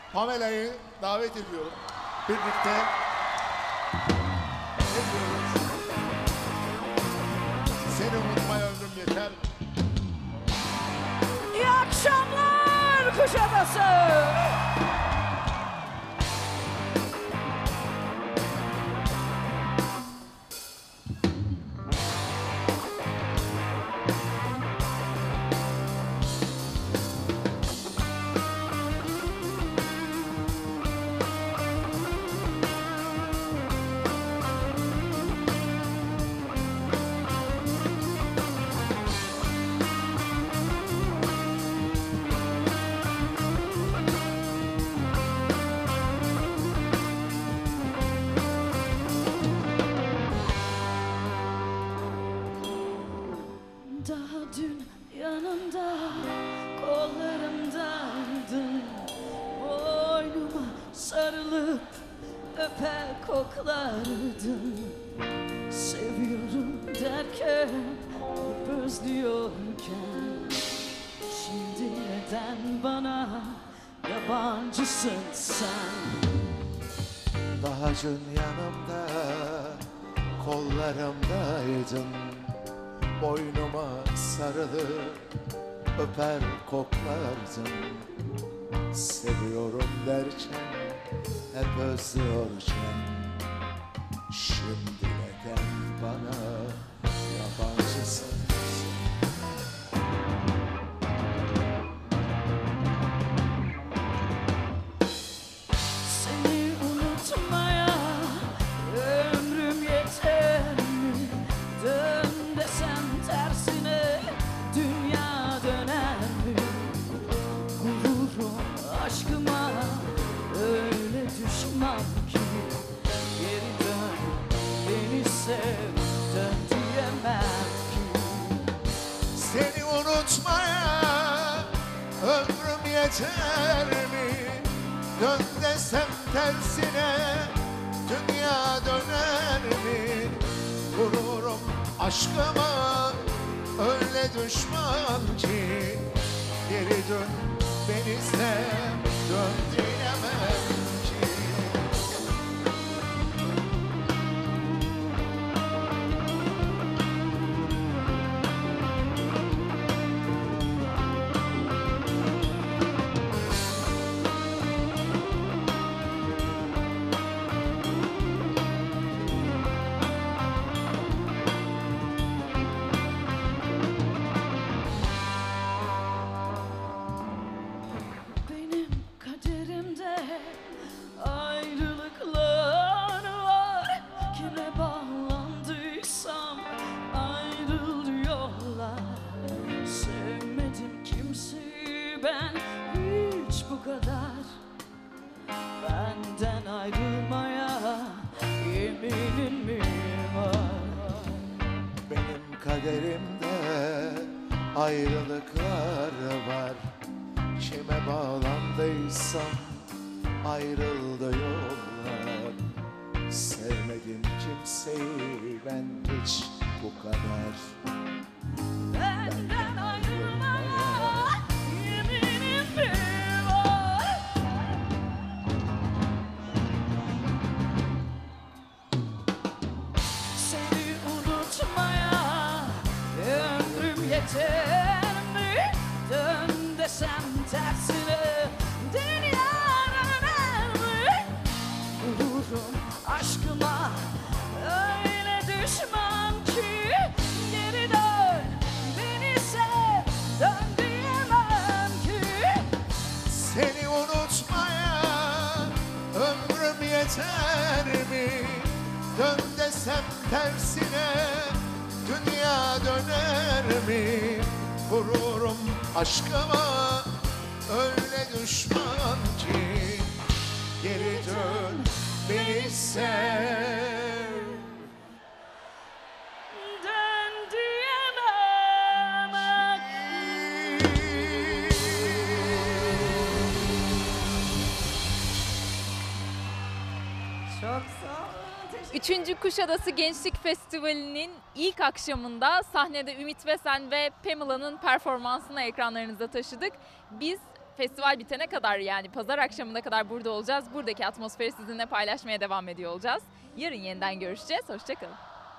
Pamela'yı davet ediyorum. Birlikte ne diyoruz? Seni unutmaya ömrüm yeter. İyi akşamlar Kuşadası. Daha dün yanımda, kollarımdaydın. Boynuma sarılıp öper koklardın. Seviyorum derken, hep özlüyorken. Şimdi neden bana yabancısın sen? Daha dün yanımda, kollarımdaydın. Boynuma sarılıp öper koklardın. Seviyorum derken, hep özlüyorken. Şimdi neden bana yabancısın? Seni unutmaya ömrüm yeter mi? Dön desem tersine dünya döner mi? Gururum aşkıma öyle düşman ki. Geri dön beni sev, dön diyemem ki. Seni unutmaya ömrüm yeter mi? Dön desem tersine dünya döner mi? Gururum aşkıma öyle düşman ki. Geri dön beni sev, dön diyemem ki. Benim kaderimde ayrılıklar var. Kime bağlandıysam ayrıl yollar. Sevmedim kimseyi ben hiç bu kadar. Benden ayrılmaya yeminim mi var? Benim kaderimde ayrılıklar var. Kime bağlandıysam ayrıldı yollar. Sevmedim kimseyi ben hiç bu kadar. Benden ayrılmaya yeminim mi var? Seni unutmaya ömrüm yeter mi? Dön desem tersine dünya döner mi? Gururum aşkıma öyle düşman ki. Geri dön beni sev, dön diyemem ki. Seni unutmaya ömrüm yeter mi? Dön desem tersine dünya döner mi? Gururum aşkıma öyle düşman ki. Geri dön beni sev. Dön diyemem ki. Çok sağ olun. Üçüncü Kuşadası Gençlik Festivali'nin ilk akşamında sahnede Ümit Besen ve Pamela'nın performansını ekranlarınıza taşıdık. Biz festival bitene kadar, yani pazar akşamına kadar burada olacağız. Buradaki atmosferi sizinle paylaşmaya devam ediyor olacağız. Yarın yeniden görüşeceğiz. Hoşçakalın.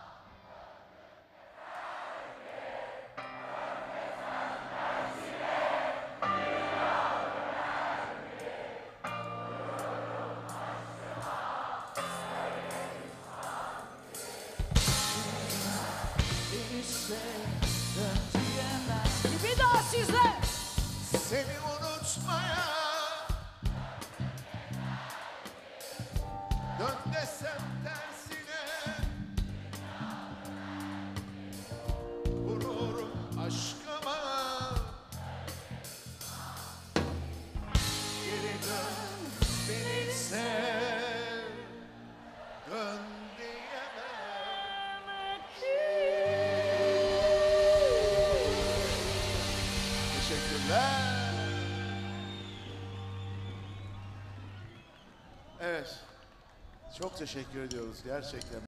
Bir daha sizler. Seni unutmaya dön desem tersine, vururum aşkıma. Geri dön, beni sev, dön diyemem. Teşekkürler. Evet. Çok teşekkür ediyoruz gerçekten.